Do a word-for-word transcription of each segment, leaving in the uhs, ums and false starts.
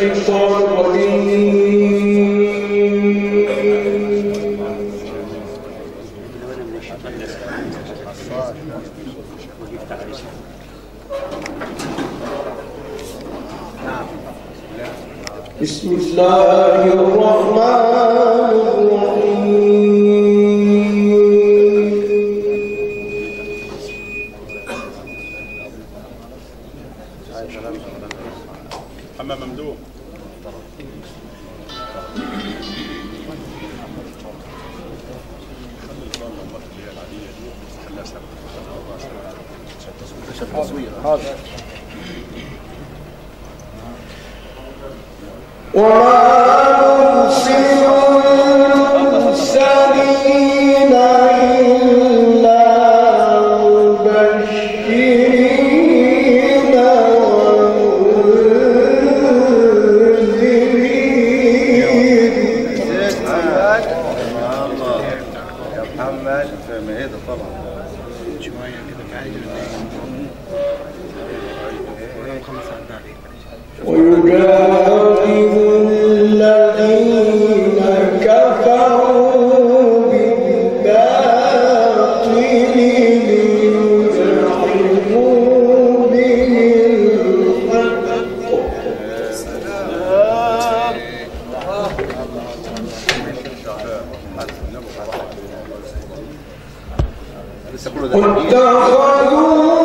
الشيطان الرجيم. بسم الله الرحمن الرحيم. محمد ممدوح وما نرسل المرسلين إلا مبشرين ومنذرين. يا محمد فهم هذا طبعا شوية كده بعيد ويجادل الذين كفروا بالباطل ليدحضوا به الحق. واتخذوا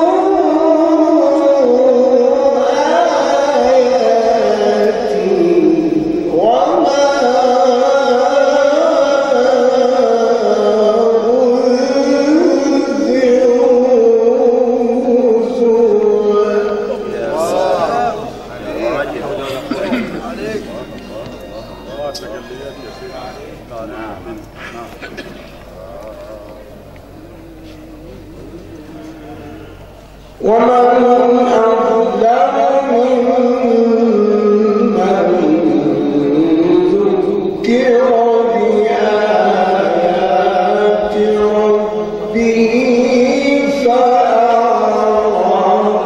ومن أظلم ممن ذكر بآيات ربه فأعرض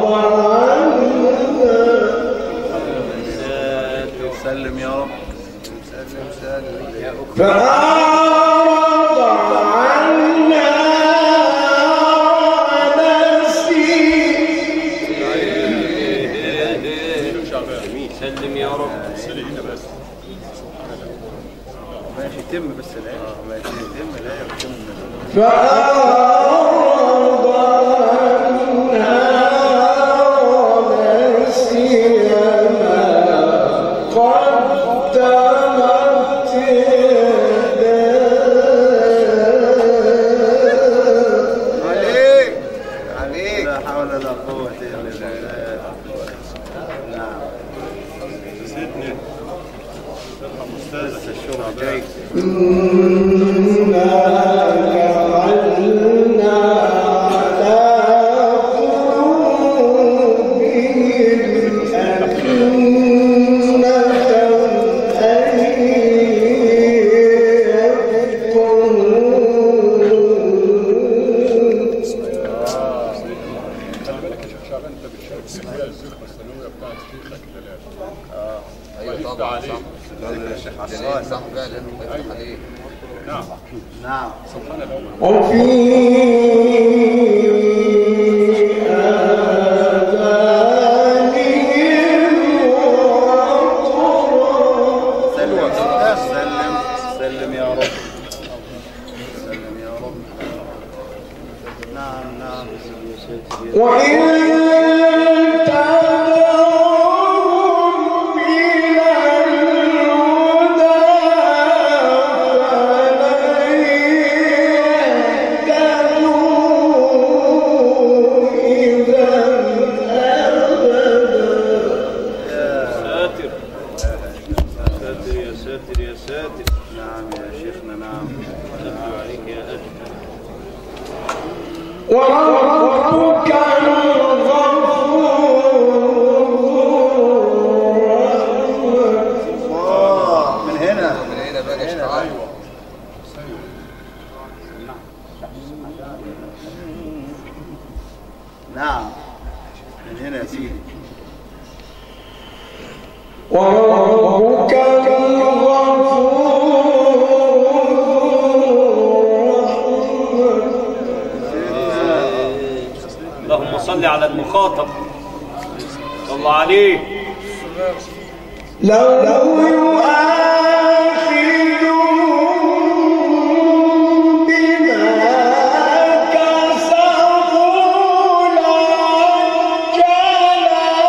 عنها. سلم يا رب سلم سلم فأعرض عنها سلم يا رب. ماشي يتم بس الآية ماشي يتم الآية يتم. فأعرض عنها ونسي ما قدمت يداه. عليك عليك لا حول ولا قوة إلا بالله. نعم بس الشغل جاي. إنا جعلنا على قلوبهم أكنة أن ايوه طبعا صح. الشيخ عصام صح فعلا يفتح عليك. نعم نعم سبحان الله. وفي سلم سلم سلم يا رب سلم يا رب. نعم نعم وإن تدعوهم إلى الهدى فلن يهتدوا إذا أبدا. ساتر ساتر يا ساتر يا ساتر. نعم يا شيخنا نعم. ساتر عليك يا أجل. وربك الغفور. من هنا من هنا بقى اشتغل. نعم من هنا يا سيدي. وربك اللهم صل على المخاطب صل عليه. لو يؤاخذهم بما كسبوا لعجل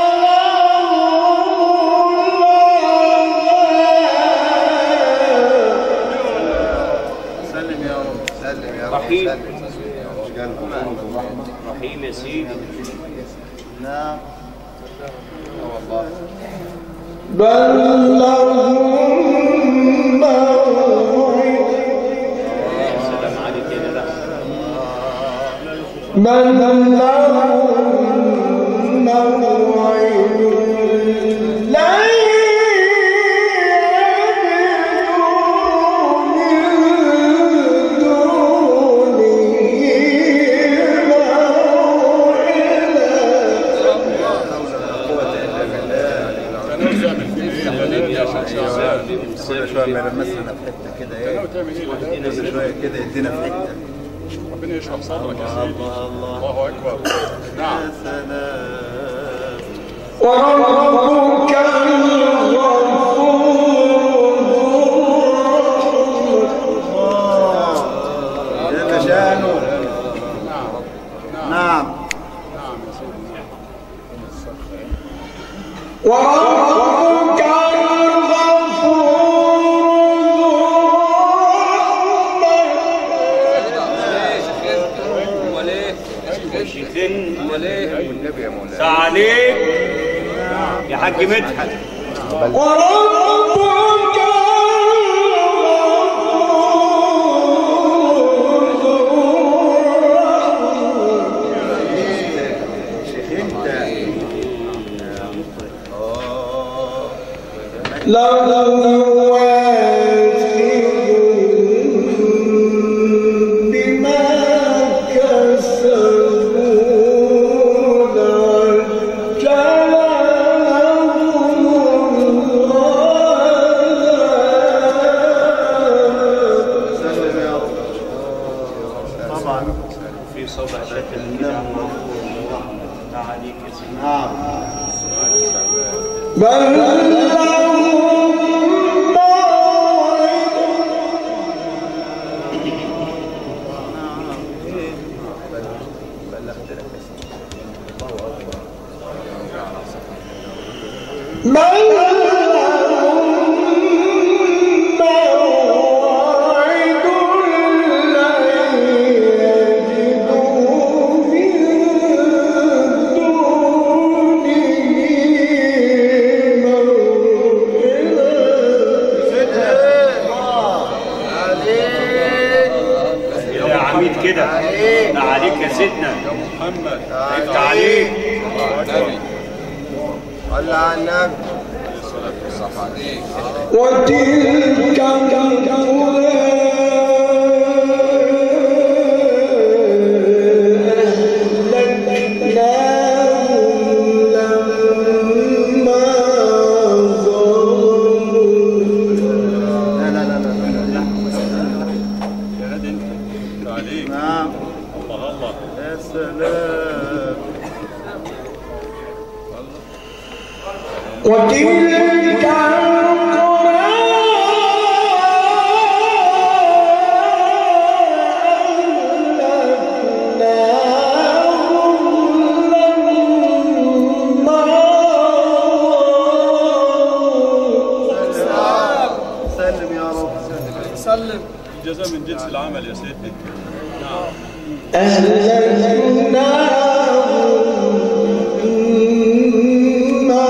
لهم سلم يا رب سلم يا رب رحيم. سلم رحيم يا سيدي. نعم والله بل لهم موعد سلام عليك يا لا. بل لهم موعد لن يجدوا من دونه كل شويه ما يلمسنا في حته كده ايه كل شويه كده يدينا في حته. ربنا يشرح صدرك يا سيدي. الله الله الله اكبر. نعم. يا سلام. وربك الغفور جل شانه. نعم نعم يا سيدي. وربك الغفور امال ايه؟ شيخين امال ايه؟ والنبي يا مولانا. تعاليك يا حاج مدحت. وربك شيخ انت لو يواخذهم بما كسبوا لعجل لهم سلم يا رب. طبعا في صبع شكل الله تعاليك يا سيدي. نعم بل لهم موعد موعد لن يجدوا من دونه يا عميد كده. تعاليك يا سيدنا. محمد. انت عليك. النبي. صلى على النبي. صح عليك. وتلك القرى أهلكناهم لما ظلموا لا لا لا لا لا يا هادي انت. عليك. نعم الله الله. يا سلام. وتلك القرى أهلكناهم لما سلم يا رب. سلم. الجزاء من جنس العمل يا سيدي. نعم. أهلكناهم ما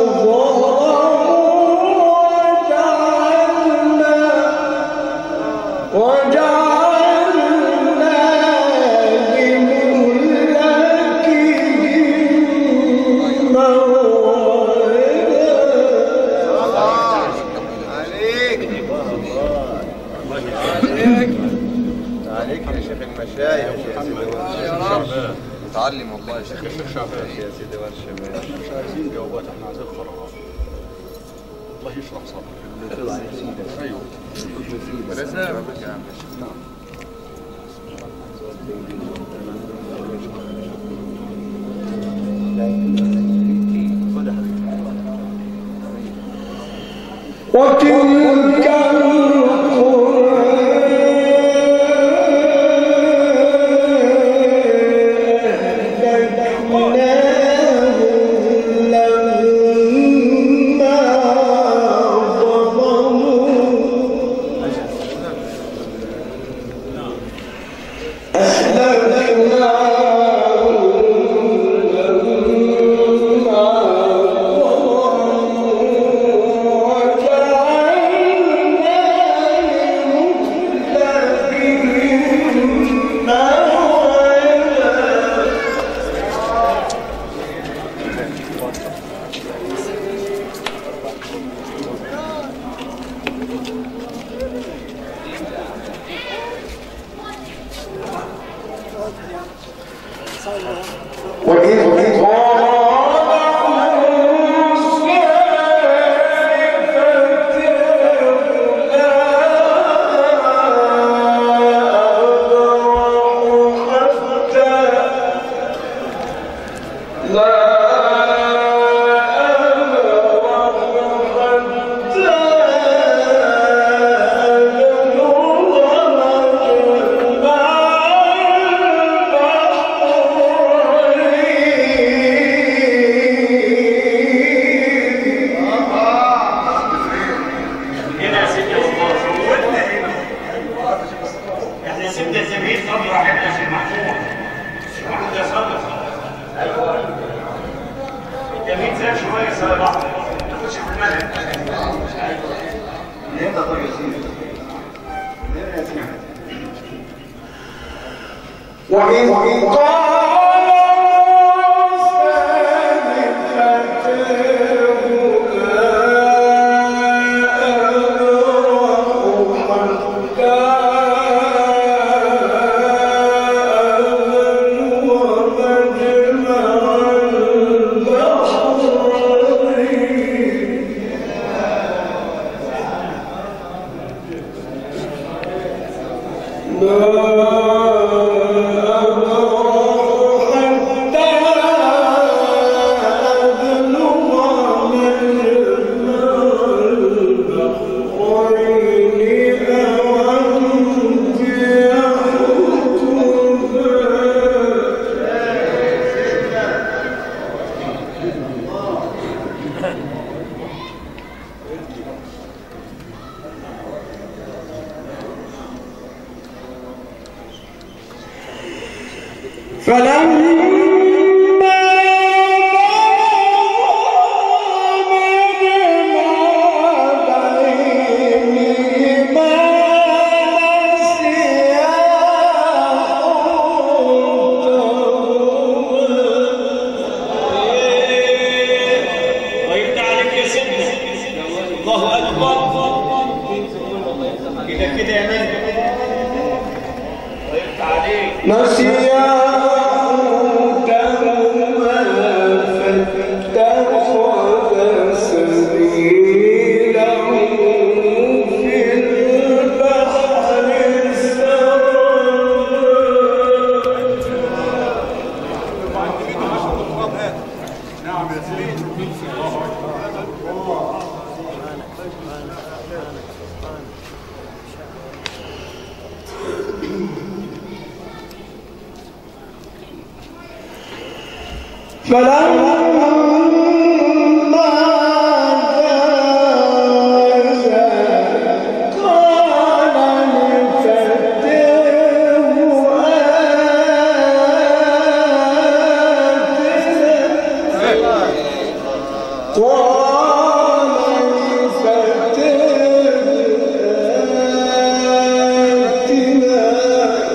ظلموا وجعلنا لمهلكهم موعدا. عليك عليك يا شيخ المشايخ يا سيدي ورشة. تعلم والله يا شيخ. يا سيدي ورشة. مش عايزين جوابات، احنا عايزين قرارات. الله يشرح صدرك. ايوه وتلك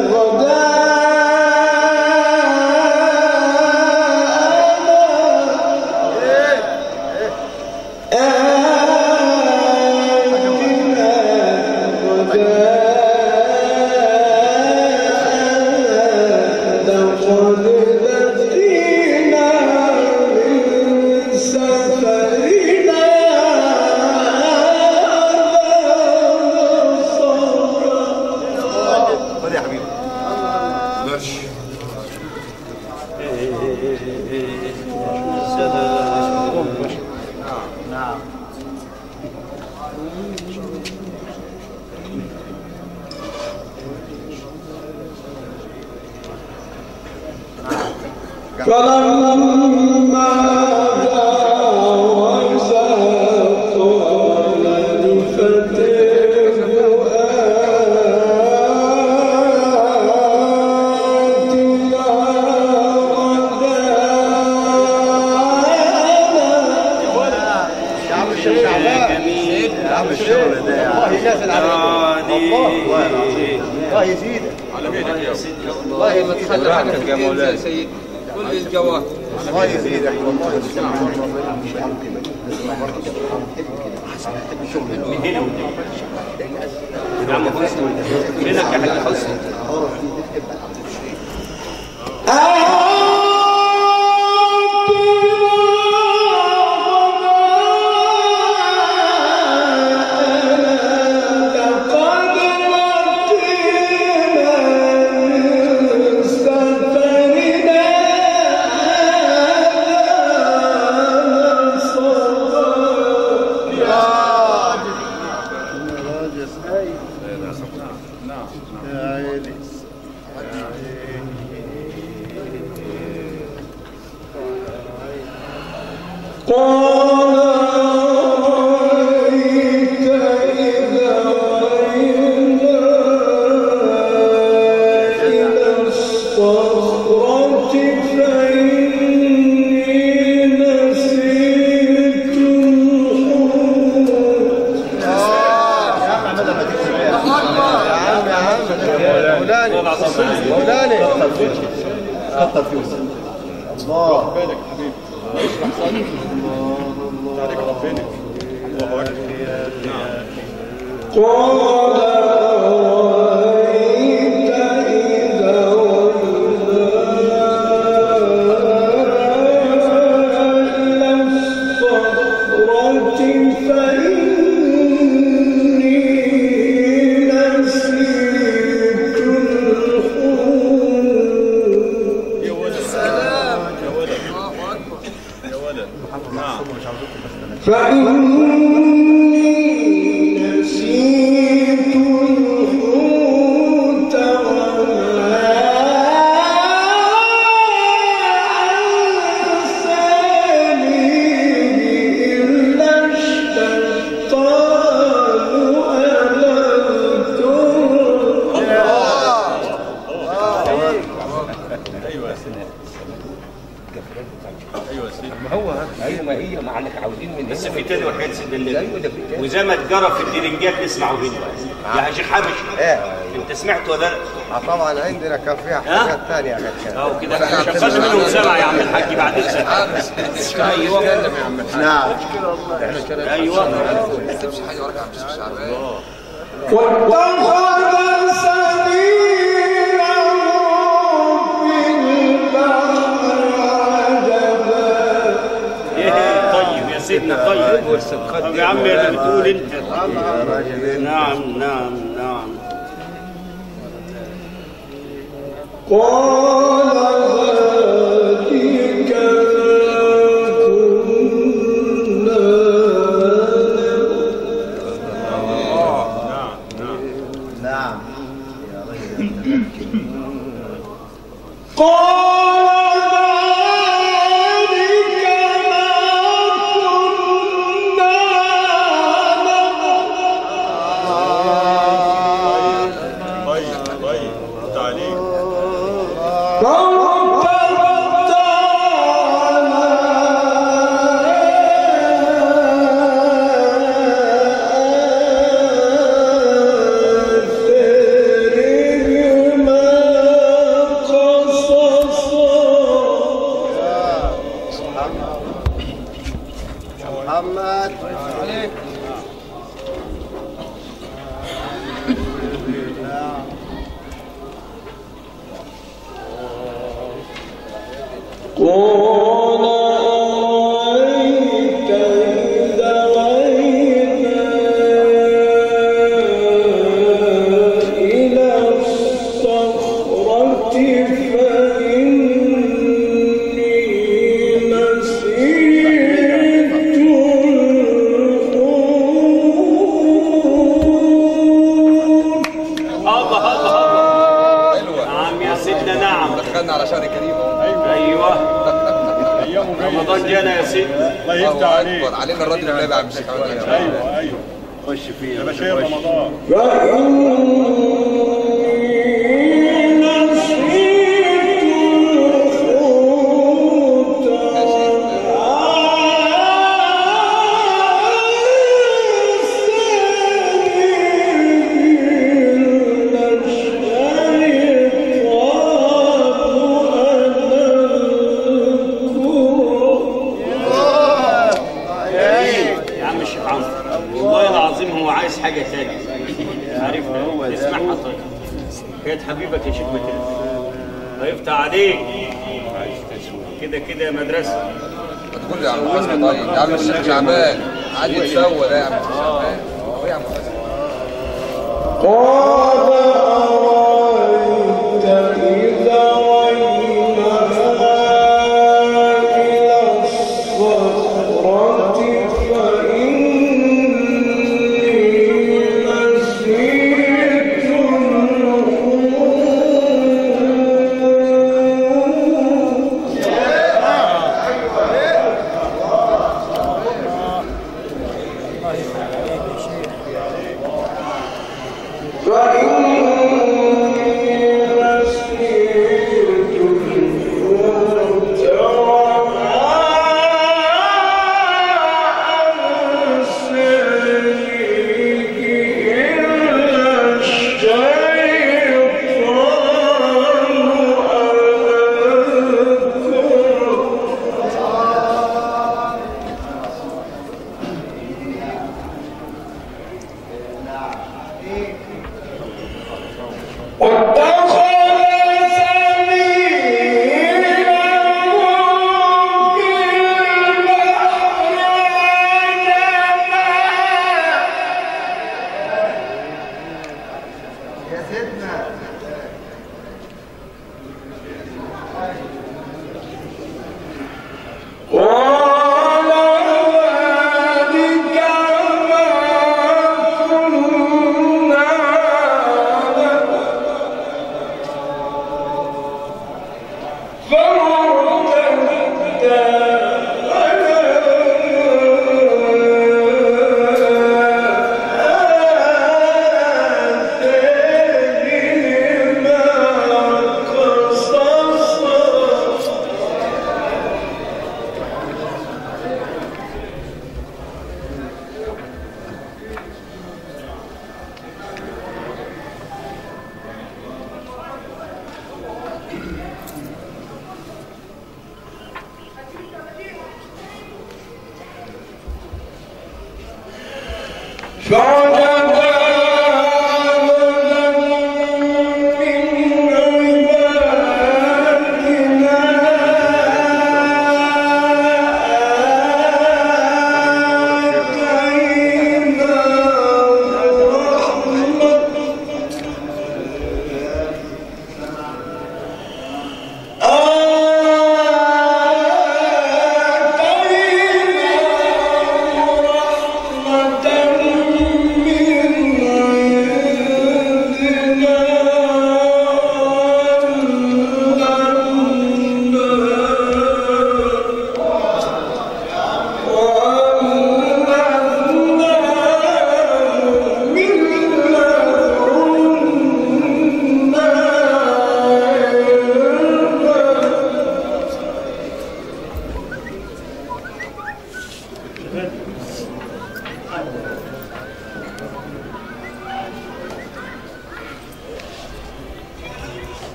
غدا فلما جاوزه قال لفتيه آتنا غداءنا. يا عم الشيخ شعبان جميل يا عم الشغل ده يا عم والله ينزل عليك والله العظيم الله يزيدك على ميلك يا الله ما تخلى حاجه في الدين يا سيدي كل الجواب الله يزيدك والله من هنا يا عم حسني منك يا حاج حسني الله بالك حبيبي عليك ربنا الله اكبر قال أرأيت إذا ولنا الصخرة فإني نسيت الحوت. يا ولد سلام يا ولد الله اكبر يا ولد نعم فإني نسيت الحوت وما أنسانيه إلا الشيطان أن أذكره. ايوه يا سيدي ايوه يا سيدي هو ايوه ما هي ما احنا عاوزين من بس هنا في تاني وحياة سيدنا ايوه النبي ده في تاني. وزي ما اتجرى في الدرنجات نسمعه هنا يا شيخ حبشي ايه انت سمعت ولا لا؟ آه طبعا عندنا كان فيها ها؟ حاجات ثانيه غير كده اهو كده شغلنا منهم سبعه يا عم الحاج بعد اذنك ايوه نعم ايوه ما تسيبش حاجه وراك يا عم الشيخ شعبان واتخذ سبيله في البحر عجبا. ايه طيب يا سيدنا طيب طب يا عم اللي بتقول انت يا راجل نعم نعم نعم قال هذه كما نعم قال ذلك ما كنا طيب طيب تعليق نبغي شهر كريم. ايوه ايوه ايامه جايه. رمضان جانا يا سيدي. الله يفتح عليك. أكبر. علينا الراجل النبي عم الشيخ عماد. ايوه ايوه خش فيه يا باشا رمضان. يا عم الشيخ عمرو والله العظيم هو عايز حاجه ثانيه. عارفها هو اسمعها طيب. كانت حبيبك يا شيخ متر. الله يفتح عليك. كده كده يا مدرسه. ما تقول لي يا عم حسن طيب يا عم الشيخ شعبان قاعد يتسوى ده يا عم الشيخ شعبان. هو يا عم حسن. قال أرأيت إذا وينا إلى الصخرة فإني نسيت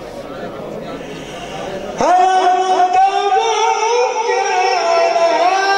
هل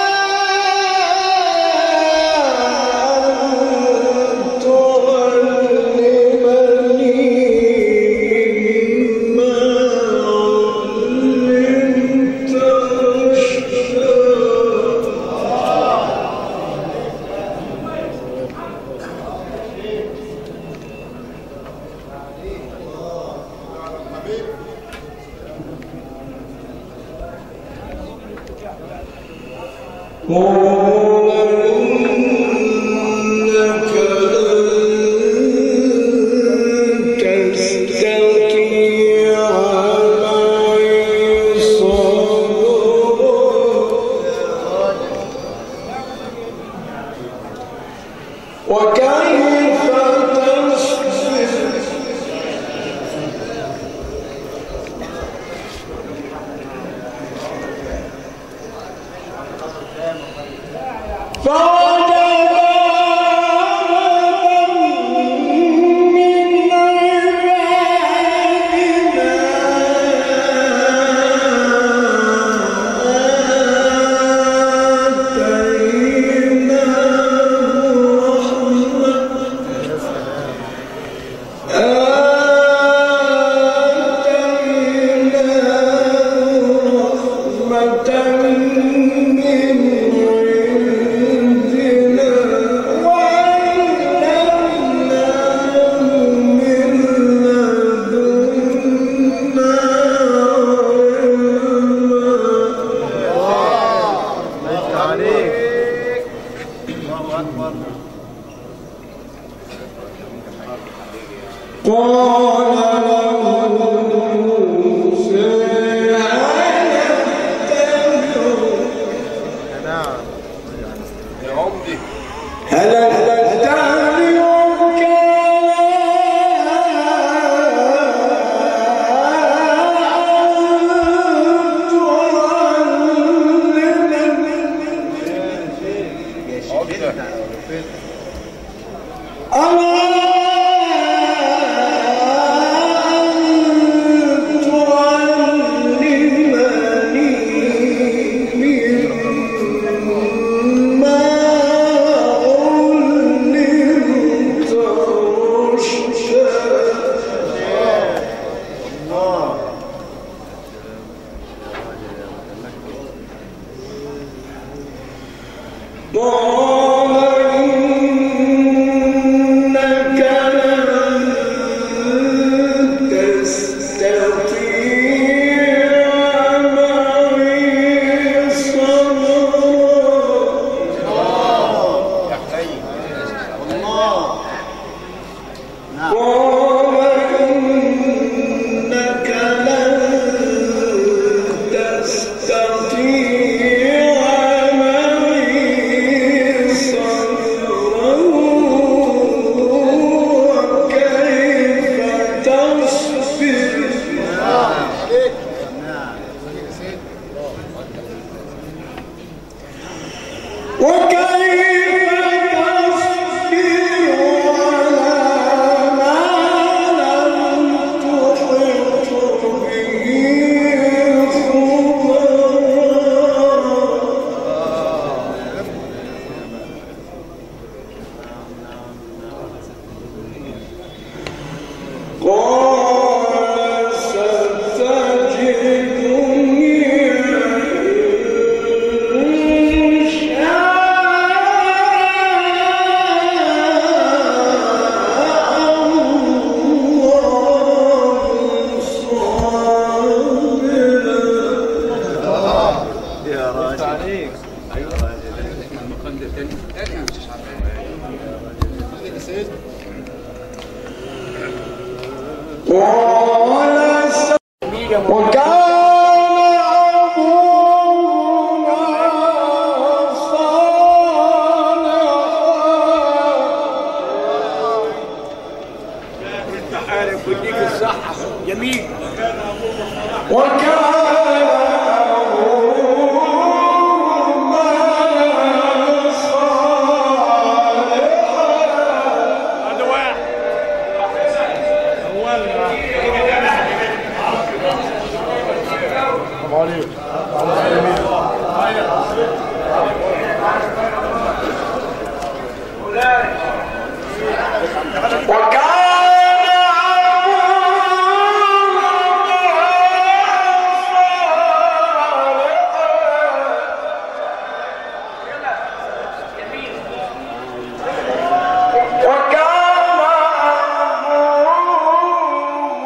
وكان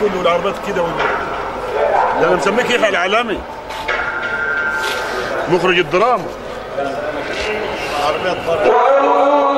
كله والعربيات كده وده. ده انا مسميك يحيى العالمي مخرج الدراما. عربيات بره.